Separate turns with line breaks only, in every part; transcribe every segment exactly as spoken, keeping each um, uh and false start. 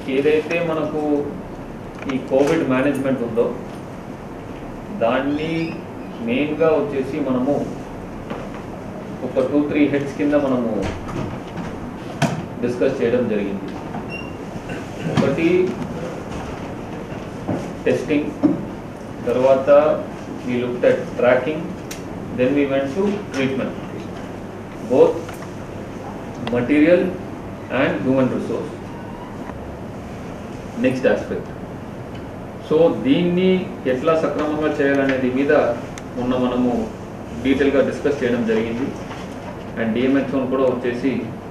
ఏదైతే మనకు ఈ కోవిడ్ మేనేజ్మెంట్ ఉందో దాన్ని మెయిన్గా వచ్చేసి మనము ఒక టూ త్రీ హెడ్స్ కింద మనము డిస్కస్ చేయడం జరిగింది. ఒకటి టెస్టింగ్, తర్వాత we looked at tracking, then we went to treatment, both material and human resource. Next aspect. So దీన్ని ఎట్లా సక్రమంగా చేయాలనేది మీద మొన్న మనము డీటెయిల్గా డిస్కస్ చేయడం జరిగింది. అండ్ డిఎంహెచ్ఓ కూడా వచ్చేసి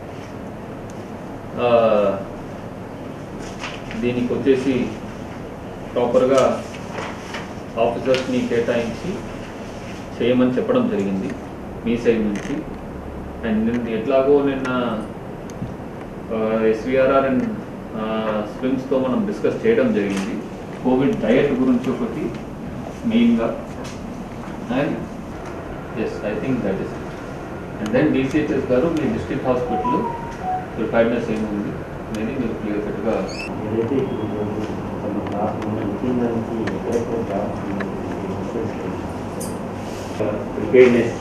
దీనికి వచ్చేసి ప్రాపర్గా ఆఫీసర్స్ని కేటాయించి చేయమని చెప్పడం జరిగింది మీ సైడ్ నుంచి. అండ్ నిన్న ఎట్లాగో నిన్న ఎస్విఆర్ఆర్ అండ్ స్విమ్స్తో మనం డిస్కస్ చేయడం జరిగింది. కోవిడ్ డయట్ గురించి ఒకటి మెయిన్గా, and as I think that is. And then DCHS గారు మీ డిస్ట్రిక్ట్ హాస్పిటల్ ప్రిపేర్నెస్ ఏముంది అనేది మీరు క్లియర్ కట్గా
ఏదైతే ప్రిపేర్నెస్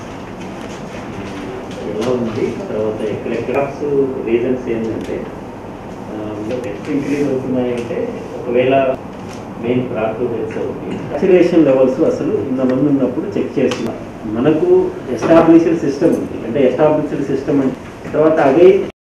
ఎలా ఉంది, తర్వాత ఎక్కడెక్కడ రీజన్స్ ఏంటంటే టెస్ట్ ఇంక్రీజ్ అవుతున్నాయంటే ఒకవేళ మెయిన్ ప్రాక్టివ్ హెల్త్ అవుతుంది. వ్యాక్సినేషన్ లెవెల్స్ అసలు ఇంతమంది ఉన్నప్పుడు చెక్ చేస్తున్నాం. మనకు ఎస్టాబ్లిష్డ్ సిస్టమ్ ఉంది, అంటే ఎస్టాబ్లిష్డ్ సిస్టమ్ అంటే తర్వాత అదే